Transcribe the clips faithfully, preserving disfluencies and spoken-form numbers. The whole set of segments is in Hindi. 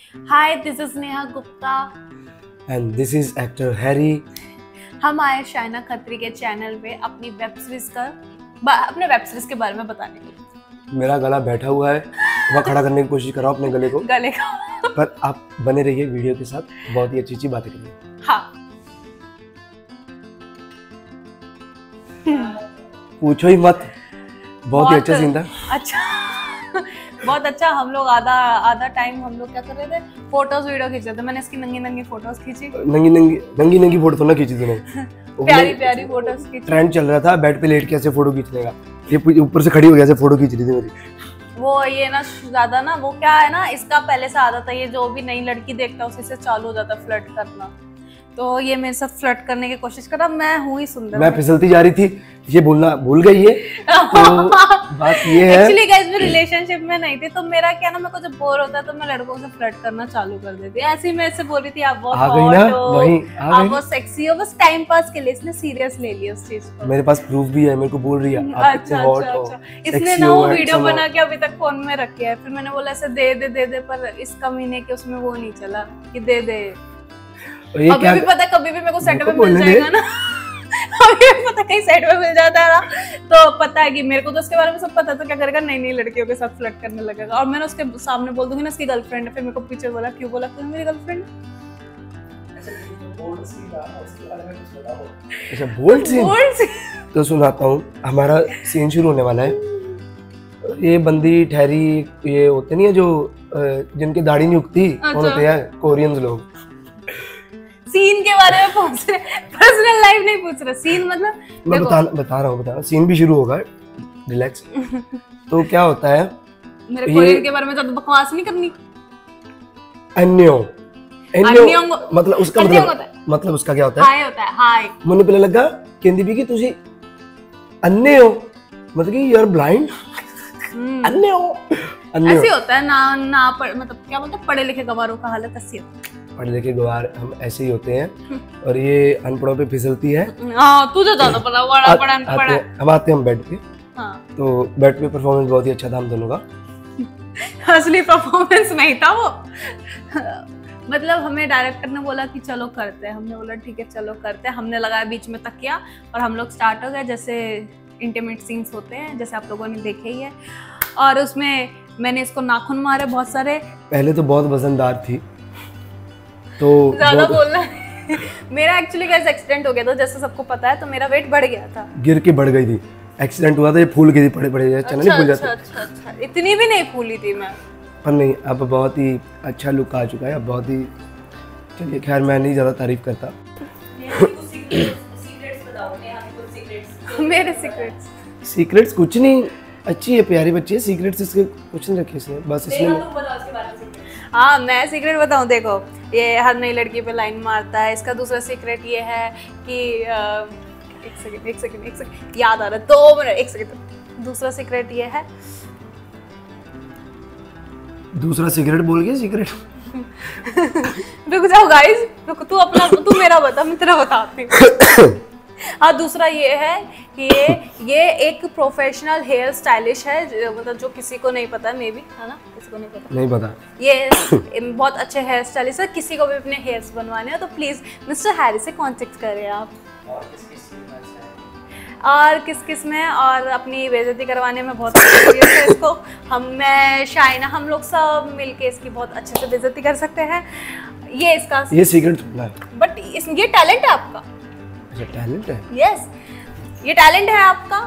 Hi, this is Neha Gupta and this is actor Harry. हम आए शाइना खत्री के चैनल पे अपनी वेब सीरीज का अपने वेब सीरीज के बारे में बताने के लिए। मेरा गला बैठा हुआ है, वह खड़ा करने की कोशिश कर रहा हूँ अपने गले को गले का पर आप बने रहिए वीडियो के साथ, बहुत ही अच्छी अच्छी बातें करेंगे। हाँ पूछो ही मत, बहुत ही अच्छा सीन था। अच्छा बहुत अच्छा। हम लोग आधा आधा टाइम हम लोग क्या कर रहे थे, फोटोज वीडियो खींच रहे थे। मैंने इसकी नंगी नंगी फोटोज खींची। नंगी नंगी नंगी नंगी फोटो तो ना खींची तूने। प्यारी प्यारी फोटोज खींची। ट्रेंड चल रहा था बेड पे लेट के ऐसे फोटो खींचने का, ये ऊपर से खड़ी हो गया ऐसे फोटो खींच रही थी मेरी। वो ये ना ज्यादा ना, वो क्या है ना, इसका पहले से आदत है, ये जो भी नई लड़की देखता है उसी से चालू हो जाता है फ्लर्ट करना। तो ये मेरे साथ फ्लर्ट करने की कोशिश कर रहा। मैं हूँ ही सुंदर, मैं फिसलती जा रही थी, ये बोलना भूल गई है। तो बात ये है, एक्चुअली गाइस मैं रिलेशनशिप में नहीं थी, तो मेरा क्या ना, मेरे को जब बोर होता है तो मैं लड़कों से फ्लर्ट करना चालू कर देती। ऐसे ही मैं इससे बोल रही थी आप बहुत हॉट हो, वहीं आप बहुत सेक्सी हो, बस टाइम पास के लिए। इसने सीरियस ले लिया उस चीज को। मेरे पास प्रूफ भी है, मेरे को बोल रही है आप कितने हॉट हो। इसने ना वो वीडियो बना के अभी तक फोन में रखी है। फिर मैंने बोला ऐसे दे दे दे दे, पर इस कमीने के उसमें वो नहीं चला कि दे दे। अभी क्या? भी पता कभी भी मेरे को सेट में मिल जाएगा ना अभी भी पता कहीं सेट में मिल जाता है ना, तो पता है कि मेरे को तो उसके बारे में सब पता। तो क्या करेगा, नई नई लड़कियों के साथ फ्लर्ट करने लगेगा। और मैंने उसके सामने बोल दूंगी ना इसकी गर्लफ्रेंड है। फिर मेरे को पीछे बोला क्यों बोला क्यों मेरी गर्लफ्रेंड। अच्छा बोल्ड सीन तो सुनाता हूँ। हमारा सीन शुरू होने वाला है। ये बंदी ठहरी, ये होते नहीं है जो जिनकी दाढ़ी नहीं उगती, कौन होते हैं, कोरियंस लोग। सीन के बारे में पूछ रहे, पर्सनल लाइफ नहीं पूछ रहे, सीन मतलब मैं बता बता रहा हूँ बता रहा सीन भी शुरू होगा, रिलैक्स। तो क्या होता है, मेरे कोरियन के बारे में ज्यादा बकवास नहीं करनी। अन्यो अन्यो मतलब उसका मतलब मतलब उसका क्या होता है, हाय होता है। हाय मुझे पहले लगा कहंदी भी कि तुसी अन्ने हो, मतलब कि यू आर ब्लाइंड। अन्ने हो, ऐसे होता है ना ना पढ़, मतलब क्या बोलते हैं, पढ़े लिखे गवारों का हालत ऐसी होती है। पढ़े लिखे गवार हम ऐसे ही होते हैं और ये अनपढ़ों पे फिसलती है। हाँ तुझे ज्यादा पता, बड़ा बड़ा अनपढ़ है। हम आते हैं हम बेड पे। हाँ। तो बेड पे परफॉर्मेंस बहुत ही अच्छा था हम दोनों का। असली परफॉर्मेंस नहीं था वो मतलब हमें डायरेक्टर ने बोला कि चलो करते हैं, हमने बोला ठीक है चलो करते हैं। हमने लगाया बीच में तकिया और हम लोग स्टार्ट हो गए। जैसे इंटीमेट सीन्स होते हैं जैसे आप लोगों ने देखे ही है। और उसमें मैंने इसको नाखून मारे बहुत सारे। पहले तो बहुत वजनदार थी, तो ज्यादा बोलना मेरा एक्चुअली कैसे एक्सीडेंट हो गया था, जैसे सबको पता है, तो मेरा वेट बढ़ गया था। गिर के बढ़ गई थी, एक्सीडेंट हुआ था, ये फूल गई थी, पड़े पड़े अच्छा, नहीं फूल अच्छा, अच्छा, अच्छा। इतनी भी नहीं फूली थी मैं, पर नहीं अब बहुत ही अच्छा लुक आ चुका है, अब बहुत ही। चलिए खैर मैं नहीं ज्यादा तारीफ करता। मेरे सीक्रेट्स सीक्रेट्स कुछ नहीं, अच्छी है, प्यारी बच्ची है। सीक्रेट्स इसके कुछ नहीं रखे इसने, बस इसने। हाँ मैं सीक्रेट बताऊँ, देखो ये हर नई लड़की पे लाइन मारता है। इसका दूसरा सीक्रेट ये है कि आ, एक सेकंड एक सेकंड एक सेकंड याद आ रहा है, दो मिनट एक सेकंड। दूसरा सीक्रेट ये है, दूसरा सीक्रेट बोल गया सीक्रेट। रुक जाओ गाइस, रुक, तू अपना तू मेरा बता, मैं तेरा बताती हूँ। हाँ दूसरा ये है कि ये ये एक प्रोफेशनल हेयर स्टाइलिश है, मतलब जो किसी को नहीं पता, मे बी है ना, किसी को नहीं पता नहीं पता। ये बहुत अच्छे हेयर स्टाइलिस्ट है। किसी को भी अपने हेयर्स बनवाने हैं तो प्लीज मिस्टर हैरी से कांटेक्ट करें आप। और किस किस में और अपनी बेइज्जती करवाने में बहुत एक्सपीरियंस है इसको। हम मैं शाइना हम लोग सब मिलके इसकी बहुत अच्छे से बेइज्जती कर सकते हैं। ये इसका ये सीक्रेट है, बट इस ये टैलेंट है आपका। अच्छा टैलेंट है, यस ये टैलेंट है आपका।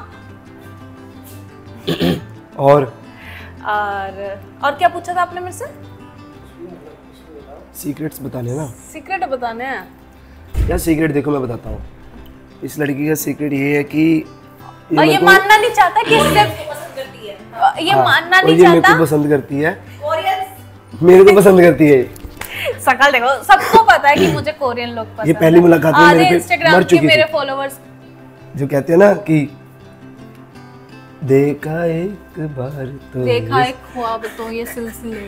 और और और क्या पूछा था आपने मेरे से? सीक्रेट्स बताने ना, सीक्रेट बताने हैं क्या सीक्रेट? देखो मैं बताता हूँ, इस लड़की का सीक्रेट ये है कि ये, और ये मानना नहीं चाहता कि इससे पसंद करती है। ये हाँ, मानना नहीं ये चाहता। मेरे को पसंद करती है, मेरे को पसंद करती है। शकल देखो, सबको पता है कि मुझे कोरियन लोग पसंद है। ये पहली मुलाकात में मेरे पे इंस्टाग्राम के मेरे फॉलोअर्स जो कहते हैं ना कि देखा एक बार तो देखा एक ख्वाब तो ये सिलसिले।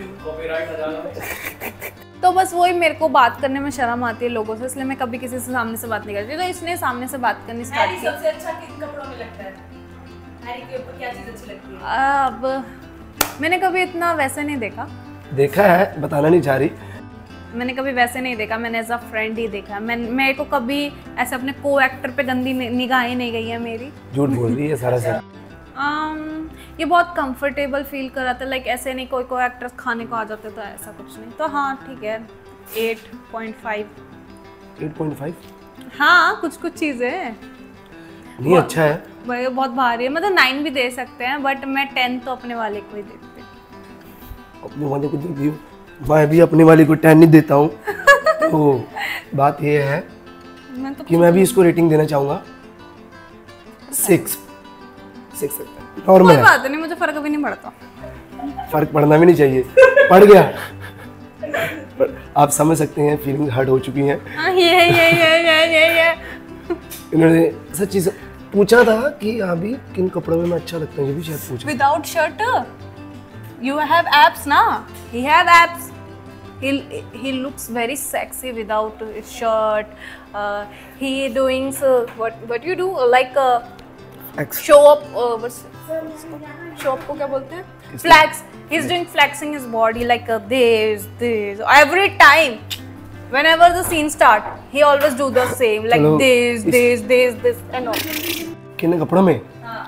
तो बस वही, मेरे को बात करने में शर्म आती है लोगों से, इसलिए मैं कभी किसी से सामने से बात नहीं करती। तो इसने सामने से बात करनी स्टार्ट की। सबसे अच्छा किन कपड़ों में लगता है? हैरी के ऊपर क्या चीज अच्छी लगती है? अब मैंने कभी इतना वैसे नहीं देखा, देखा है, बताना नहीं चाह रही। मैंने कभी वैसे नहीं देखा, मैंने एज अ फ्रेंड ही देखा। मैं मेरे को कभी ऐसे अपने को एक्टर पे गंदी निगाहें नहीं गई है मेरी। झूठ बोल रही है सारा सर। um, ये बहुत कंफर्टेबल फील कर रहा था, लाइक ऐसे नहीं कोई कोई एक्ट्रेस खाने को आ जाते तो ऐसा कुछ नहीं। तो हाँ ठीक है, eight point five. Eight point five? हाँ कुछ कुछ चीजें नहीं, अच्छा है भाई, बहुत भारी है। मतलब नाइन भी दे सकते हैं, बट मैं टेन तो अपने वाले को ही देती हूँ। अपने वाले को दे दियो, मैं भी अपने वाले को टेन नहीं देता हूँ। तो बात ये है मैं तो कि मैं भी इसको रेटिंग देना चाहूँगा सिक्स। सिक्स नॉर्मल है, बात नहीं, मुझे फर्क भी नहीं पड़ता। फर्क पड़ना भी नहीं चाहिए, पड़ गया। पर आप समझ सकते हैं फीलिंग हर्ट हो चुकी हैं। हाँ, ये ये ये ये ये ये इन्होंने सच्ची से पूछा था कि अभी किन कपड़ों में मैं अच्छा लगता हूँ, ये भी शायद पूछा। Without shirt you have abs na, he have abs, he he looks very sexy without his shirt. uh, he doing uh, what what you do uh, like uh, show up uh, what's show up को क्या बोलते हैं, flex. He's doing flexing his body like uh, this this every time whenever the scene start he always do the same like this this this this and all. किन कपड़ों में? हाँ।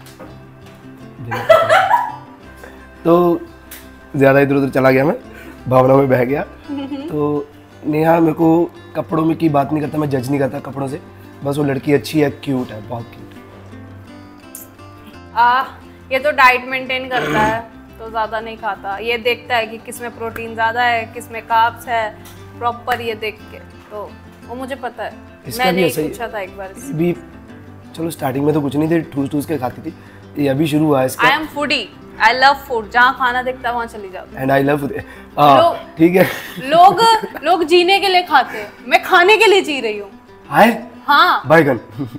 तो ज़्यादा इधर उधर चला गया, मैं भावना में बह गया। तो नेहा मेरे को कपड़ों में की बात नहीं करता, मैं जज नहीं करता कपड़ों से, बस वो लड़की अच्छी है, क्यूट है, बहुत क्यूट है। आ, ये तो डाइट मेंटेन करता है तो ज़्यादा नहीं खाता, ये देखता है कि किसमें प्रोटीन ज़्यादा है, किसमें कार्ब्स है, प्रॉपर ये देख के, तो वो मुझे पता है। मैंने पूछा था एक बार भी, चलो स्टार्टिंग में तो कुछ नहीं थे, ठूस ठूस के खाती थी, ये अभी शुरू हुआ है इसका। I am foodie, I love food, जहाँ खाना दिखता है वहाँ चली जाती हूँ। एंड आई लव, ठीक है। लोग लोग जीने के लिए खाते हैं, मैं खाने के लिए जी रही हूँ। हाँ बैगन।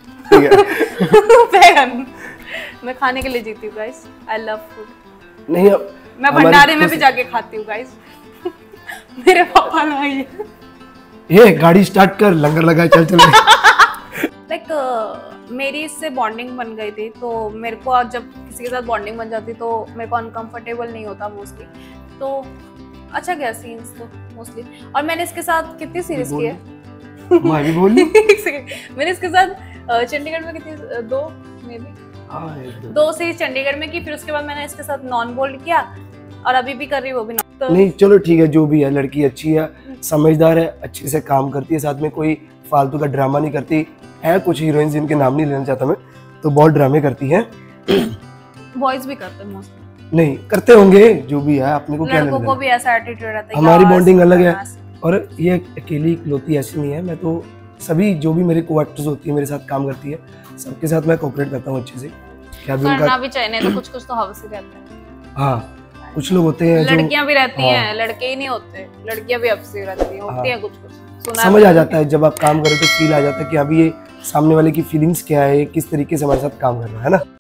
बैगन मैं खाने के लिए जीती हूँ गाइस। आई लव फूड। नहीं अब मैं भंडारे में भी जाके खाती हूँ गाइस। मेरे पापा लाई ये गाड़ी स्टार्ट कर, लंगर लगा, चल चल। लाइक like, मेरी इससे बॉन्डिंग बन गई थी, तो मेरे को जब किसी के साथ बॉन्डिंग बन जाती तो मेरे को अनकंफर्टेबल नहीं होता मोस्टली, तो अच्छा गया सीन्स तो मोस्टली। और मैंने इसके साथ कितनी सीरीज की है? मैं भी बोल मैंने इसके साथ चंडीगढ़ में कितनी, दो मे बी दो सीरीज चंडीगढ़ में की, फिर उसके बाद मैंने इसके साथ नॉन बोल्ड किया और अभी भी कर रही वो भी तो... नहीं चलो ठीक है, जो भी है, लड़की अच्छी है, समझदार है, अच्छे से काम करती है, साथ में कोई फालतू का ड्रामा नहीं करती है। कुछ हीरोइंस जिनके नाम नहीं लेना चाहता मैं, तो बहुत ड्रामे करती हैं। बॉयज भी करते हैं मोस्टली। नहीं करते होंगे, जो भी है, अपने को क्या लड़कों को भी ऐसा एटीट्यूड रहता है। हमारी बॉन्डिंग अलग है, और ये अकेली इकलौती ऐसी नहीं है। मैं तो सभी जो भी मेरे को एक्टर्स होती है, मेरे साथ काम करती है, सबके साथ मैं कोऑपरेट करता हूँ अच्छे से। क्या भी उनका भी चाहिए, तो कुछ कुछ तो हवस ही रहता है। हाँ कुछ लोग होते हैं, लड़कियां भी रहती हैं, लड़के ही नहीं होते, लड़कियां भी हवसी रहती हैं, होती हैं कुछ कुछ। समझ आ जाता है जब आप काम करो तो फील आ जाता है कि अभी ये सामने वाले की फीलिंग्स क्या है, किस तरीके से हमारे साथ काम कर रहा है ना।